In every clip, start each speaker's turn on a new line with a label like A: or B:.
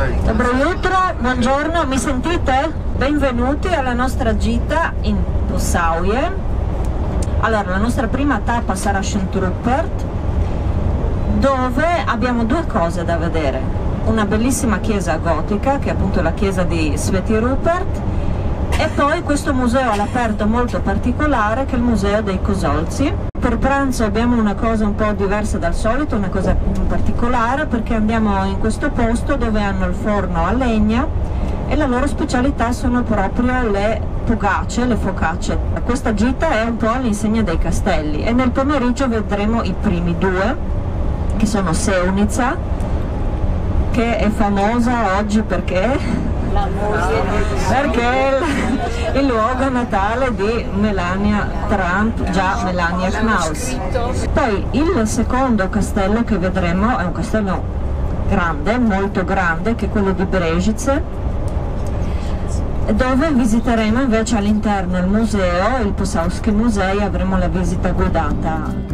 A: Dobro jutro, buongiorno, mi sentite? Benvenuti alla nostra gita in Posauje. Allora, la nostra prima tappa sarà Schöntrupert, dove abbiamo due cose da vedere. Una bellissima chiesa gotica, che è appunto la chiesa di Sveti Rupert, e poi questo museo all'aperto molto particolare, che è il Museo dei Kosolci. Per pranzo abbiamo una cosa un po' diversa dal solito, una cosa particolare, perché andiamo in questo posto dove hanno il forno a legna e la loro specialità sono proprio le pogace, le focacce. Questa gita è un po' all'insegna dei castelli e nel pomeriggio vedremo i primi due, che sono Seunica, che è famosa oggi perché è il luogo natale di Melania Trump, già Melania Knaus. Poi il secondo castello che vedremo è un castello grande, molto grande, che è quello di Brežice, dove visiteremo invece all'interno il museo, il Posavski Musei, avremo la visita guidata.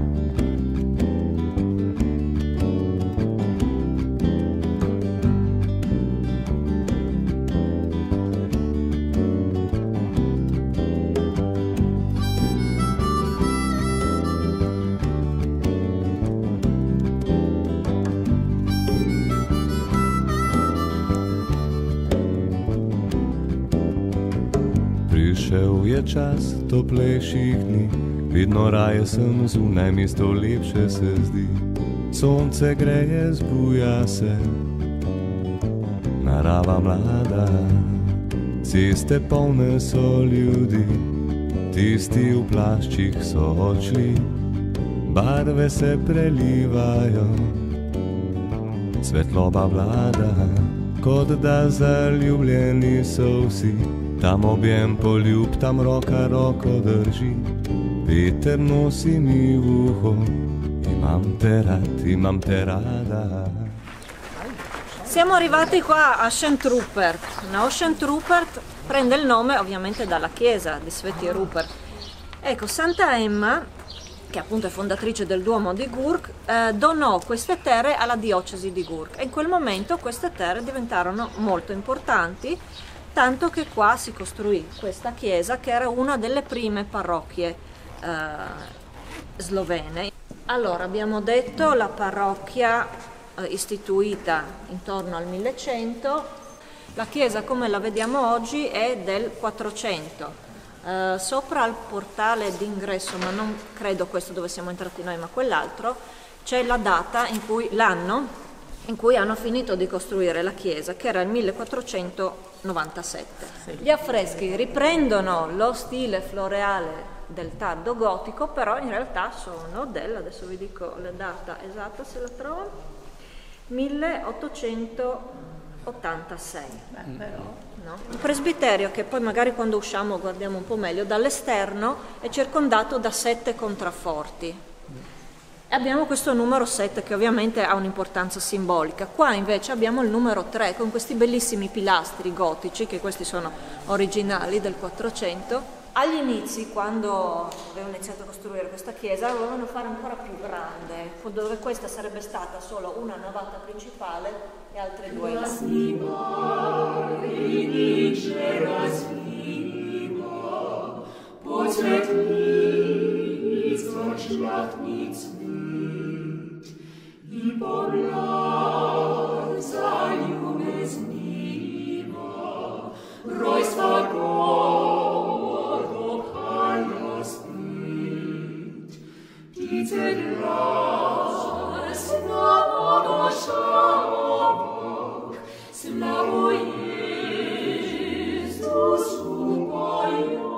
B: Prišel je čas toplejših dni, vedno raje sem zunaj, mesto lepše se zdi. Sonce greje, zbuja se, narava mlada, ceste polne so ljudi, tisti v plaščih so odšli, barve se prelivajo, svetloba vlada, kot da zaljubljeni so vsi. Tam objem poljub, tam roka roko drži, veter nosi mi v uho, imam te rada.
A: Siamo arrivati qua a Schöntrupert. No? Schöntrupert prende il nome ovviamente dalla chiesa di Sveti Rupert. Ecco, Santa Emma, che appunto è fondatrice del Duomo di Gurk, donò queste terre alla diocesi di Gurk e in quel momento queste terre diventarono molto importanti, tanto che qua si costruì questa chiesa che era una delle prime parrocchie slovene. Allora, abbiamo detto la parrocchia istituita intorno al 1100, la chiesa come la vediamo oggi è del 400. Sopra al portale d'ingresso, ma non credo questo dove siamo entrati noi, ma quell'altro, c'è la data in cui, l'anno in cui hanno finito di costruire la chiesa, che era il 1497. Sì. Gli affreschi riprendono lo stile floreale del tardo gotico, però in realtà sono adesso vi dico la data esatta se la trovo, 1886. No? Il presbiterio, che poi magari quando usciamo guardiamo un po' meglio, dall'esterno è circondato da 7 contrafforti. Abbiamo questo numero 7 che ovviamente ha un'importanza simbolica. Qua invece abbiamo il numero 3 con questi bellissimi pilastri gotici, che questi sono originali del 400. Agli inizi, quando avevano iniziato a costruire questa chiesa, la volevano fare ancora più grande, dove questa sarebbe stata solo una navata principale e altre due
C: I poblad zaljume zniva, rojstva gordo kalja spit. Ptice glas na vodošavah, slavo Jezusu pojo.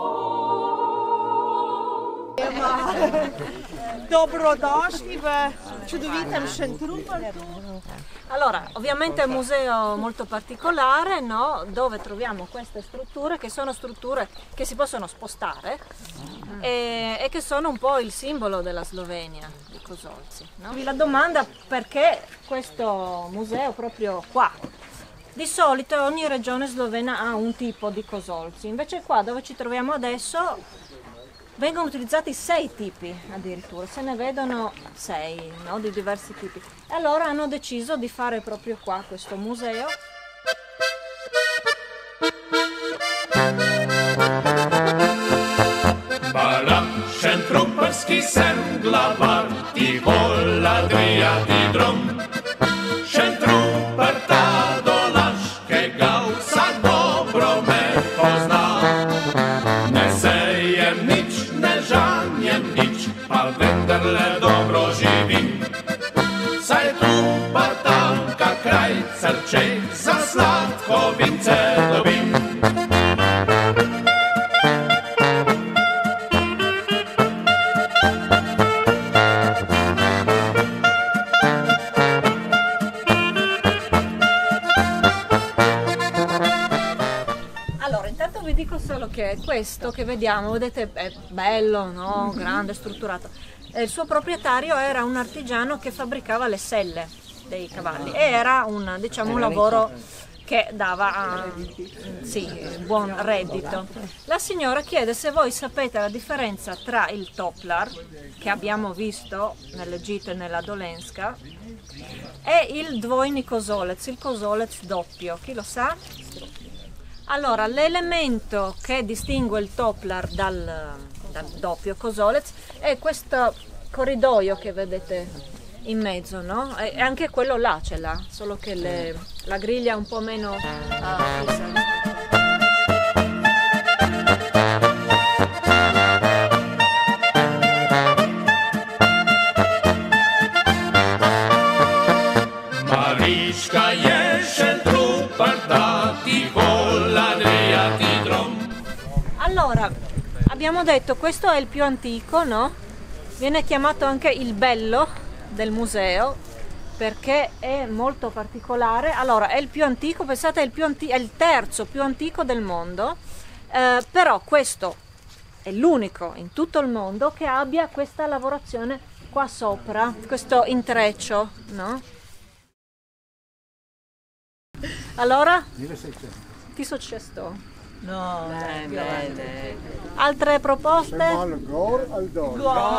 D: Dobrodošli v čudovitem Schöntruppertu.
A: Allora, ovviamente è un museo molto particolare, no? Dove troviamo queste strutture che sono strutture che si possono spostare e che sono un po' il simbolo della Slovenia, di Kosolci. No? La domanda perché questo museo proprio qua? Di solito ogni regione slovena ha un tipo di Kosolci, invece qua dove ci troviamo adesso vengono utilizzati 6 tipi addirittura, se ne vedono 6, no, di diversi tipi. E allora hanno deciso di fare proprio qua questo museo.
C: Baramschen trupperski sendla var i Holladria i drom. Šen trupper ta dolaške gausa dobro me pozna. Ne sejem nič, ne žanjem nič, pa vendarle dobro živim. Saj trupper tamka kraj crče, za sladko vince dobim.
A: Solo che questo che vediamo, vedete, è bello, no? Grande, strutturato. Il suo proprietario era un artigiano che fabbricava le selle dei cavalli e era un, diciamo, un lavoro che dava sì, buon reddito. La signora chiede se voi sapete la differenza tra il Toplar, che abbiamo visto nelle gite nella Dolenska, e il Dvojni Kozolec, il Kozolec doppio. Chi lo sa? Allora, l'elemento che distingue il Toplar dal doppio Kozolec è questo corridoio che vedete in mezzo, no? E anche quello là ce l'ha, solo che la griglia è un po' meno
C: Mariška je šen trupar dati Holladria ti drom.
A: Allora, abbiamo detto questo è il più antico, no? Viene chiamato anche il bello del museo perché è molto particolare. Allora, è il più antico, pensate, è il terzo più antico del mondo, però questo è l'unico in tutto il mondo che abbia questa lavorazione qua sopra, questo intreccio, no? Allora?
E: 1600.
A: 1600.
D: No, bene.
A: Altre proposte?
E: Gor al dor.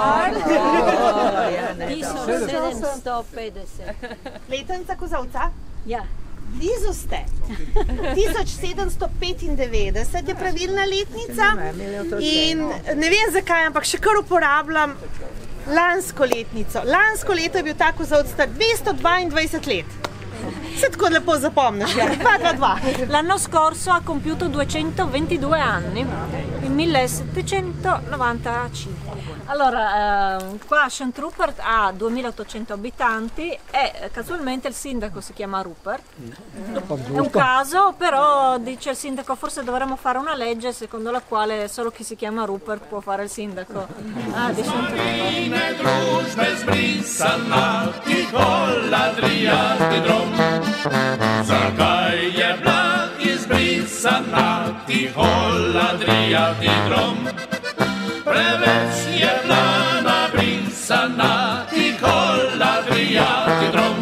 A: 1750.
D: Letnica kozolca?
A: Ja.
D: Blizu ste. 1795 je pravilna letnica in ne vem zakaj, ampak še kar uporabljam lansko letnico. Lansko leto je bil ta kozolc star 222 let. Se tako lepo zapomniš, 222.
A: L'anno scorso ha compiuto 222 anni, il 1795. Allora, qua St. Rupert ha 2800 abitanti e casualmente il sindaco si chiama Rupert. È un caso, però dice il sindaco forse dovremmo fare una legge secondo la quale solo chi si chiama Rupert può fare il sindaco di St. Rupert.
C: Družbe zbrisana ti Holladria ti drom. Zakaj je bila izbrisana ti Holladria ti drom? Preveč je bila nabrisana ti Holladria ti drom.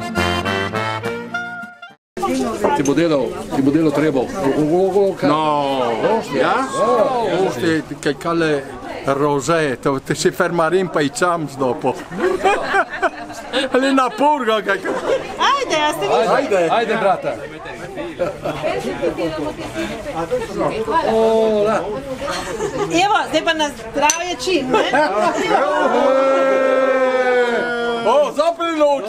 F: Ti bo delal treba.
G: No, ja? Che cale rosé, ti si fermare in paiciams dopo. Lì na purga.
D: Ajde, ja ste vi.
F: Ajde, brata.
D: Evo, zdaj pa na zdravje čim, ne?
G: Oh, zapri luč.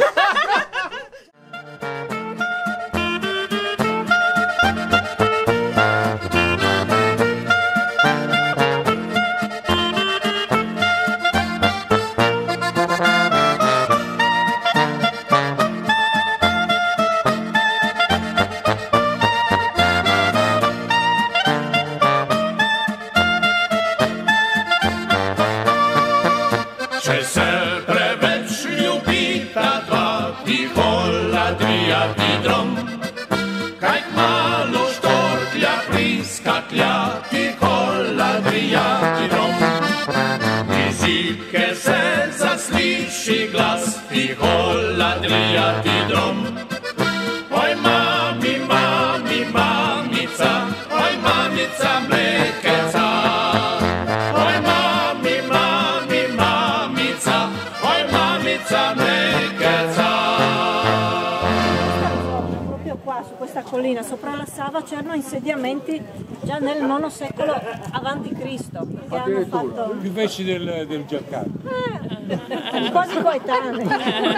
C: Če se preveč ljubita dva ti Holladria ti drom. Kaj kmalu štorklja priskaklja ti Holladria ti drom. Iz zidke se zasliši glas ti Holladria ti drom. Oj mami, mami, mamica, oj mamica mlekeca, oj
A: proprio qua su questa collina sopra la Sava c'erano insediamenti già nel IX secolo avanti Cristo, che hanno fatto
H: più vecchi del Giaccano.
A: quasi coetanei.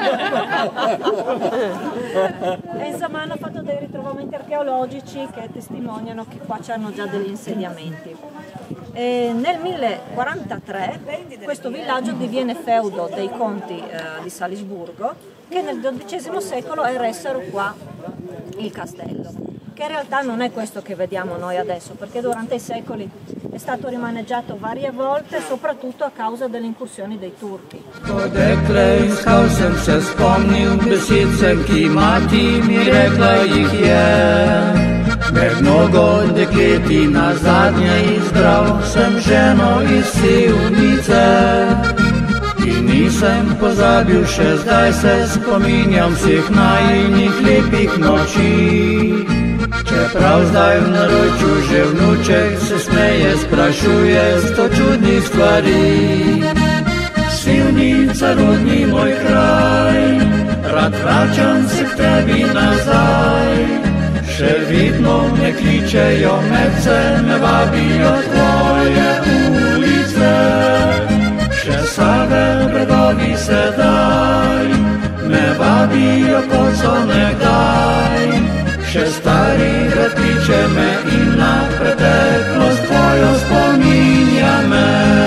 A: E insomma hanno fatto dei ritrovamenti archeologici che testimoniano che qua c'erano già degli insediamenti. E nel 1043 questo villaggio diviene feudo dei conti di Salisburgo, che nel XII secolo eressero qua il castello, che in realtà non è questo che vediamo noi adesso, perché durante i secoli è stato rimaneggiato varie volte, soprattutto a causa delle incursioni dei turchi.
I: Dekle iskal sem se spomnil besed sem, ki mati mi rekla jih je. Med mnogo dekleti nazadnje izbral sem ženo iz Sevnice. In nisem pozabil, še zdaj se spominjam vseh najinih lepih noči. Čeprav zdaj v naročju že vnuček se smeje, sprašuje sto čudnih stvari. Sevnica, rodni moj kraj, rad vračam se k tebi nazaj. Še vidno me kličejo medse, me vabijo tvoje ulice. Še Save bregovi sedaj me vabijo, kot so nekdaj. Še stari grad kliče me in na preteklost tvojo spominja me.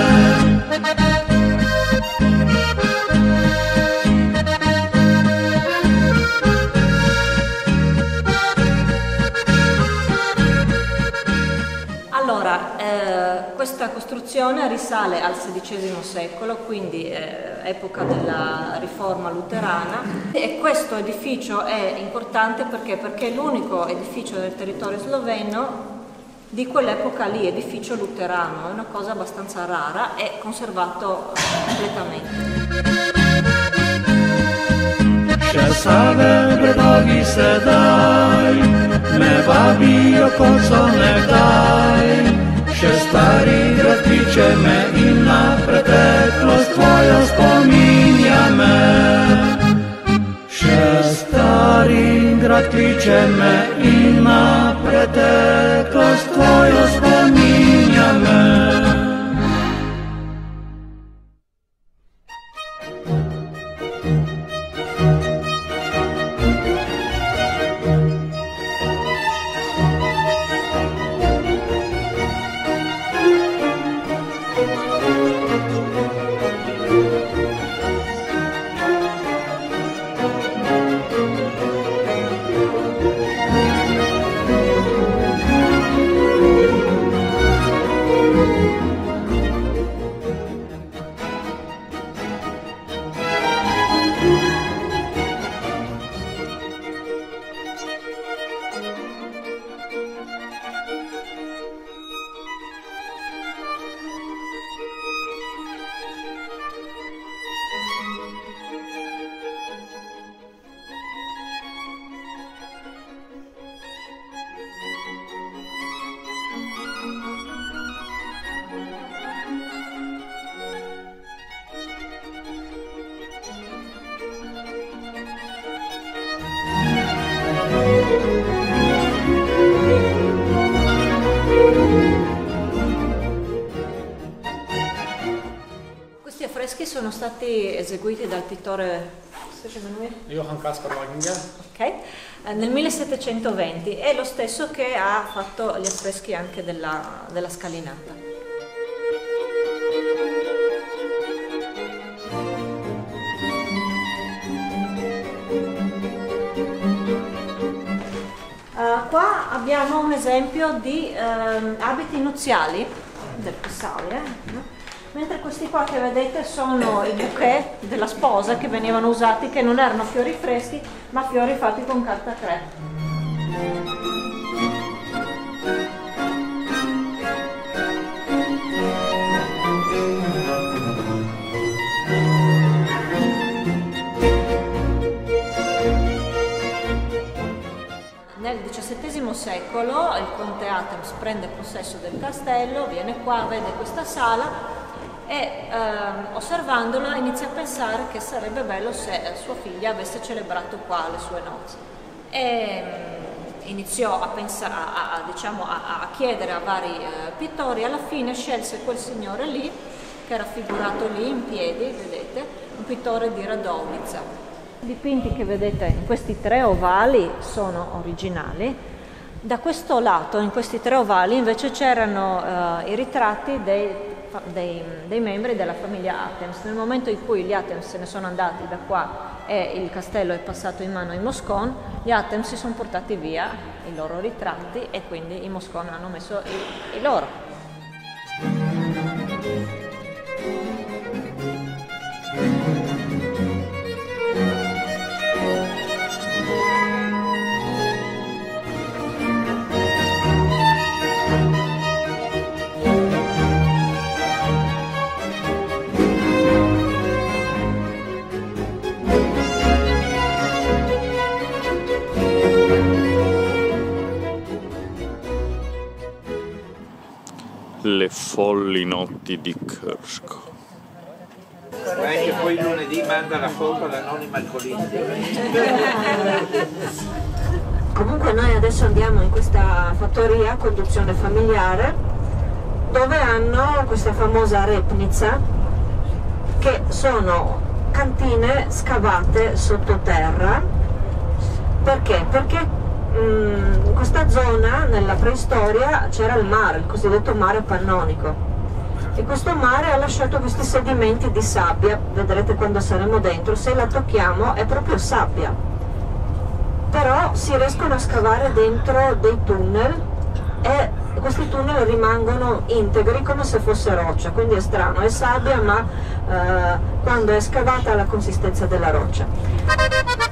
A: Questa costruzione risale al XVI secolo, quindi epoca della riforma luterana, e questo edificio è importante perché è l'unico edificio del territorio sloveno di quell'epoca lì, edificio luterano, è una cosa abbastanza rara, è conservato completamente.
I: Še Save bregovi sedaj me vabijo, kot so nekdaj. Še stari grad kliče me in na preteklost tvojo spominja me. Še stari grad kliče me in na preteklost tvojo spominja me.
A: Questi affreschi sono stati eseguiti dal pittore
H: Johann Caspar Wagner.
A: Okay. Nel 1720, è lo stesso che ha fatto gli affreschi anche della scalinata. Qua abbiamo un esempio di abiti nuziali del Pisaue, mentre questi qua che vedete sono i bouquet della sposa che venivano usati, che non erano fiori freschi ma fiori fatti con carta crepe. Nel XVII secolo il conte Athens prende possesso del castello, viene qua, vede questa sala e osservandola inizia a pensare che sarebbe bello se sua figlia avesse celebrato qua le sue nozze. iniziò a chiedere a vari pittori, alla fine scelse quel signore lì, che era raffigurato lì in piedi, vedete, un pittore di Radovitza. I dipinti che vedete in questi 3 ovali sono originali. Da questo lato, in questi 3 ovali, invece c'erano i ritratti dei membri della famiglia Athens. Nel momento in cui gli Athens se ne sono andati da qua e il castello è passato in mano ai Moscon, gli Athens si sono portati via i loro ritratti e quindi i Moscon hanno messo i loro.
J: Le folli notti di Krško.
K: Che poi lunedì manda la foto all'anonima alcolista.
A: Comunque noi adesso andiamo in questa fattoria a conduzione familiare dove hanno questa famosa repnica, che sono cantine scavate sottoterra. Perché? Perché in questa zona, nella preistoria, c'era il mare, il cosiddetto mare Pannonico, e questo mare ha lasciato questi sedimenti di sabbia. Vedrete quando saremo dentro, se la tocchiamo è proprio sabbia, però si riescono a scavare dentro dei tunnel e questi tunnel rimangono integri come se fosse roccia, quindi è strano, è sabbia ma quando è scavata ha la consistenza della roccia.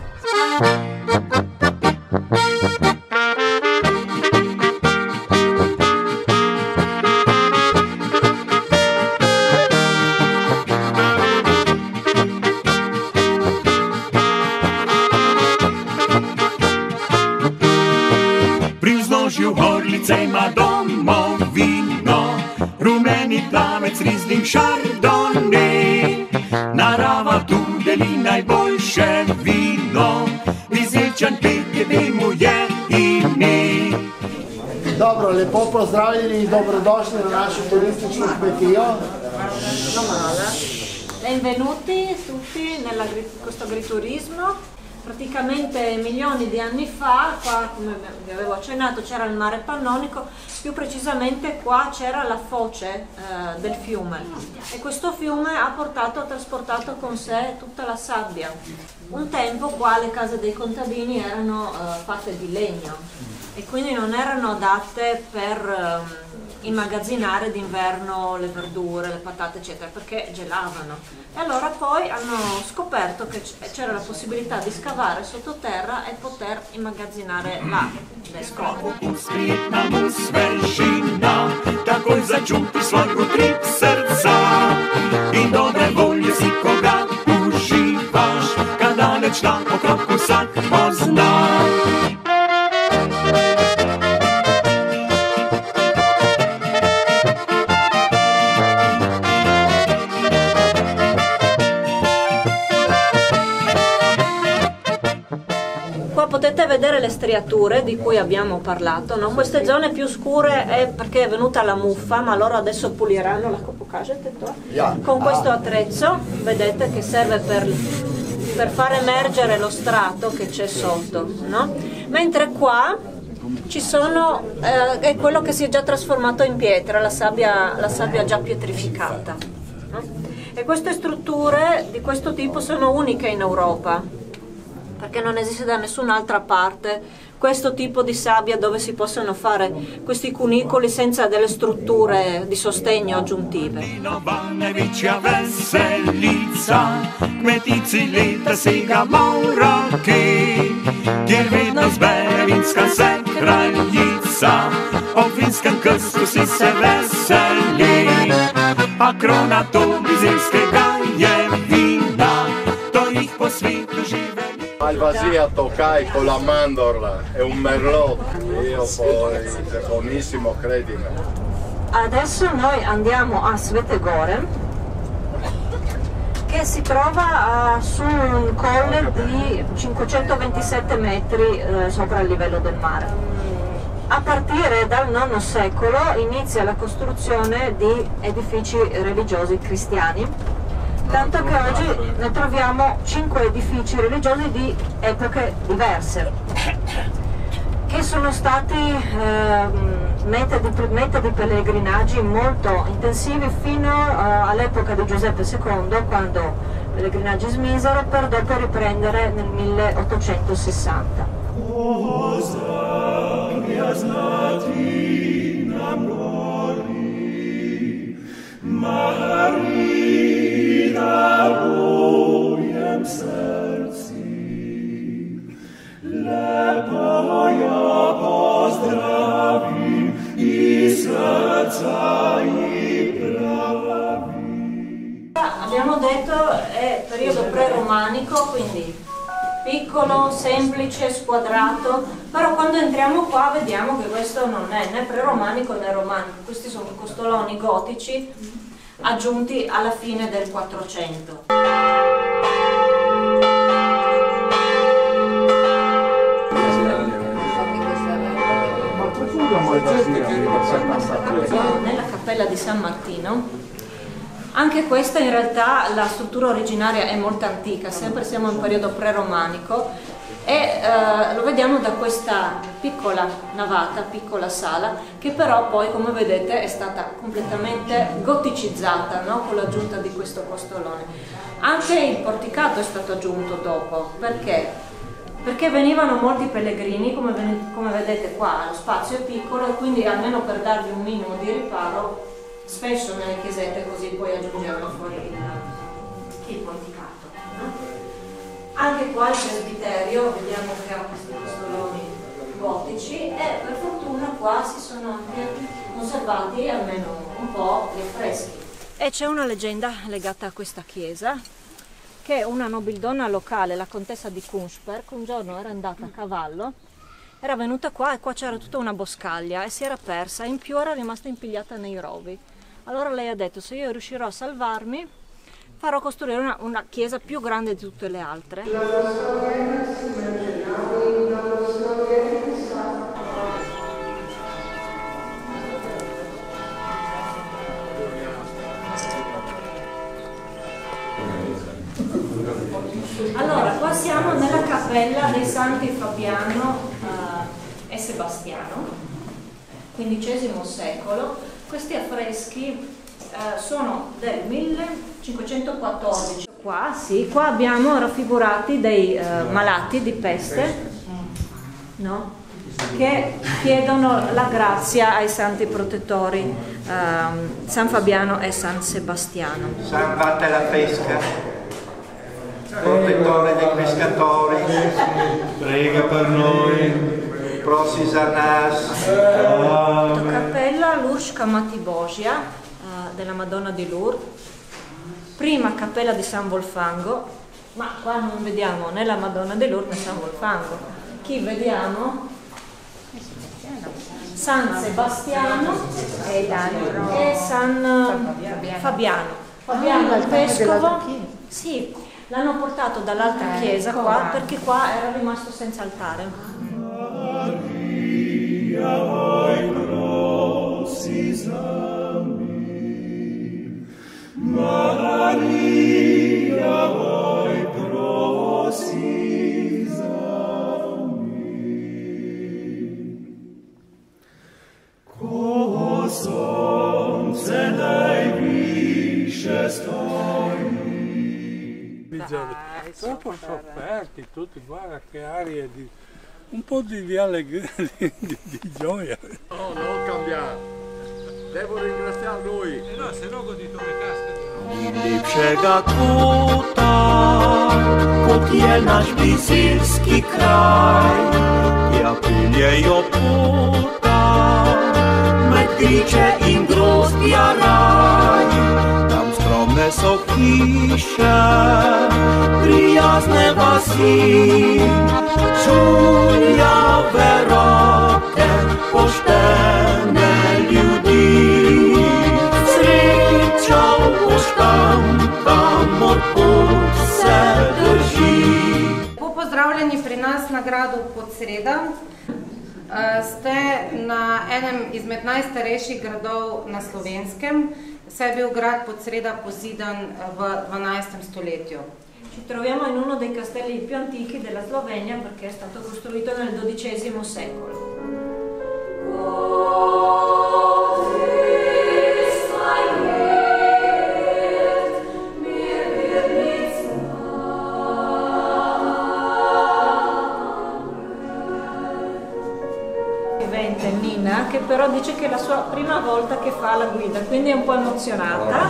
I: Orlicej ma domovino, rumeni plavec, Riesling, Chardonnay. Narava tu deli najboljše vino, Bizeljčan petje vemo je ime.
E: Dobro, lepo pozdravljeni in dobrodošli na našo turistično kmetijo.
A: Benvenuti tutti in questo agriturismo. Praticamente milioni di anni fa, qua come vi avevo accennato c'era il mare Pannonico, più precisamente qua c'era la foce del fiume, e questo fiume ha trasportato con sé tutta la sabbia. Un tempo qua le case dei contadini erano fatte di legno e quindi non erano adatte per immagazzinare d'inverno le verdure, le patate eccetera, perché gelavano, e allora poi hanno scoperto che c'era la possibilità di scavare sottoterra e poter immagazzinare là le scorte.
I: Takoj začuti svoj utrip srca in dobre volje si koga uživaš, kad daleč na okroku vsak pozna.
A: Potete vedere le striature di cui abbiamo parlato, no? Queste zone più scure è perché è venuta la muffa, ma loro adesso puliranno la con questo attrezzo, vedete, che serve per far emergere lo strato che c'è sotto, no? Mentre qua ci sono, è quello che si è già trasformato in pietra, la sabbia già pietrificata, no? E queste strutture di questo tipo sono uniche in Europa, perché non esiste da nessun'altra parte questo tipo di sabbia dove si possono fare questi cunicoli senza delle strutture di sostegno aggiuntive.
G: Malvasia toccai con la mandorla, è un merlot, io poi è buonissimo, credimi.
A: Adesso noi andiamo a Svetogor'e, che si trova su un colle di 527 metri sopra il livello del mare. A partire dal IX secolo inizia la costruzione di edifici religiosi cristiani, tanto che oggi ne troviamo 5 edifici religiosi di epoche diverse, che sono stati mete di pellegrinaggi molto intensivi fino all'epoca di Giuseppe II, quando i pellegrinaggi smisero, per dopo riprendere nel 1860. Abbiamo detto è periodo pre-romanico, quindi piccolo, semplice, squadrato, però quando entriamo qua vediamo che questo non è né pre-romanico né romanico, questi sono costoloni gotici aggiunti alla fine del 400. Nella cappella di San Martino. Anche questa in realtà la struttura originaria è molto antica, sempre siamo in periodo pre-romanico e lo vediamo da questa piccola navata, piccola sala, che però poi come vedete è stata completamente goticizzata, no? Con l'aggiunta di questo costolone. Anche il porticato è stato aggiunto dopo, perché? Perché venivano molti pellegrini, come vedete qua lo spazio è piccolo e quindi almeno per dargli un minimo di riparo spesso nelle chiesette così poi aggiungevano fuori il porticato. Anche qua il presbiterio, vediamo che ha questi costoloni gotici e per fortuna qua si sono anche conservati almeno un po' gli affreschi. E c'è una leggenda legata a questa chiesa, che una nobildonna locale, la contessa di Kunschberg, un giorno era andata a cavallo, era venuta qua e qua c'era tutta una boscaglia e si era persa, in più era rimasta impigliata nei rovi. Allora lei ha detto: se io riuscirò a salvarmi, farò costruire una chiesa più grande di tutte le altre. Allora, qua siamo nella cappella dei Santi Fabiano e Sebastiano, XV secolo. Questi affreschi sono del 1514. Qua, sì, qua abbiamo raffigurati dei malati di peste, no? Che chiedono la grazia ai santi protettori San Fabiano e San Sebastiano.
K: San Batte la pesca, protettore dei pescatori,
B: prega per noi.
K: Prosisanas.
A: Cappella Lurshka Matibosia della Madonna di Lourdes, prima cappella di San Volfango, ma qua non vediamo né la Madonna di Lourdes né San Volfango. Chi vediamo? San Sebastiano e San Fabiano. Fabiano il vescovo. Sì, l'hanno portato dall'altra chiesa qua perché qua era rimasto senza altare.
H: Troppo sofferti tutti, guarda che aria di un po' di allegria, di gioia.
G: No, non cambiare, devo ringraziare lui.
H: No, se no goditore casca.
I: Lepszego kuta, kot nasz bizylski kraj, ja pylejo puta, medglicze im grozbia raj, tam skromne sokisze, prijazne wasi, czulia werokę, poštene ljudi, srećo poštam tam od
L: sreda. Ste na enem izmed najstarejših gradov na Slovenskem, saj je bil grad Podsreda pozidan v 12. stoletju.
A: Ci troviamo in uno dei castelli più antichi della Slovenia perché è stato costruito nel XII secolo. Nina, che però dice che è la sua prima volta che fa la guida, quindi è un po' emozionata.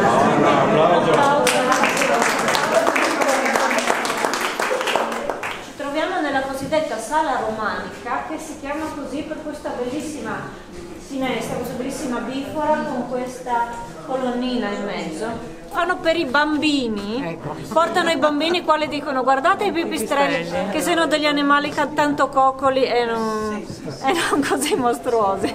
A: Ci troviamo nella cosiddetta sala romanica, che si chiama così per questa bellissima finestra, questa bellissima bifora con questa colonnina in mezzo. Fanno per i bambini, portano i bambini qua, le dicono guardate i pipistrelli che sono degli animali tanto coccoli e non così mostruosi.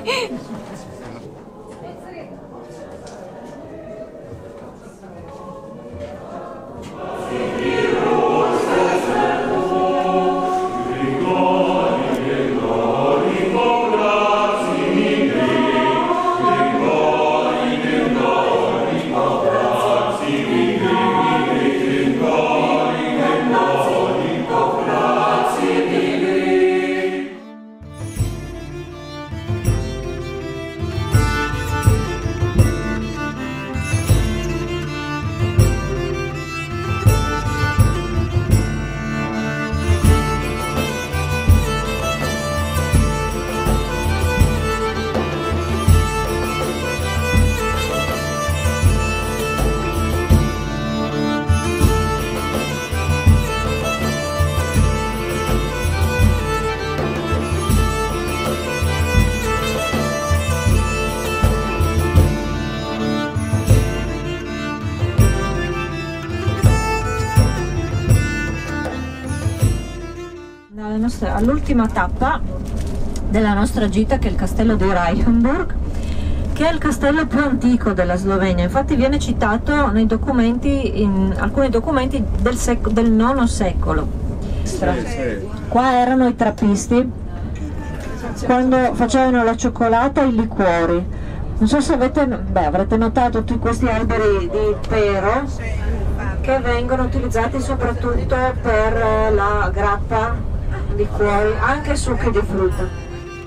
A: All'ultima tappa della nostra gita, che è il castello di Reichenburg, che è il castello più antico della Slovenia. Infatti viene citato nei documenti, in alcuni documenti del IX secolo. Qua erano i trappisti quando facevano la cioccolata e i liquori. Non so se avrete notato tutti questi alberi di pero che vengono utilizzati soprattutto per la grappa di cuori, anche succhi di frutta.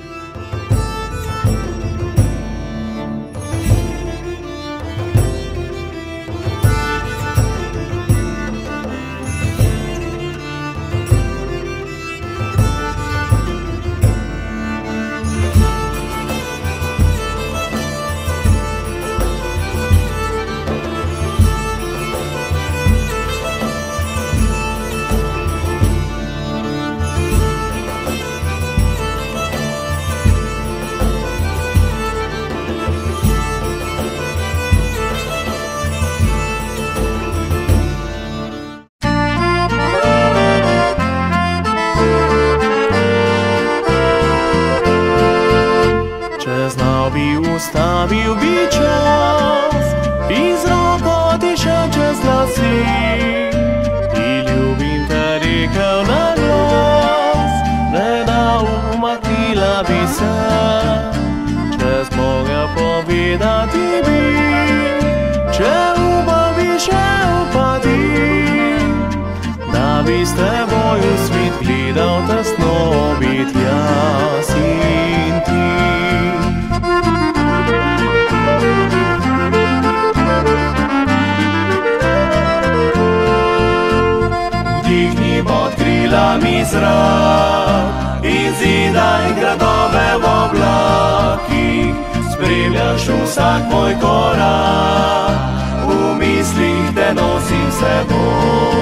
M: Ustavil bi čas iz roboty šel čez lasi i ljubim te rekel na glas, ne da umaknila bi se, čez mogel povedati bi, če ubavi še upadi, da bi s teboj v svet gledal tesno bit jaz in ti. Vdihni pod krilami zrak in zidaj gradove v oblakih, spremljaš vsak moj korak, v mislih te nosim s seboj.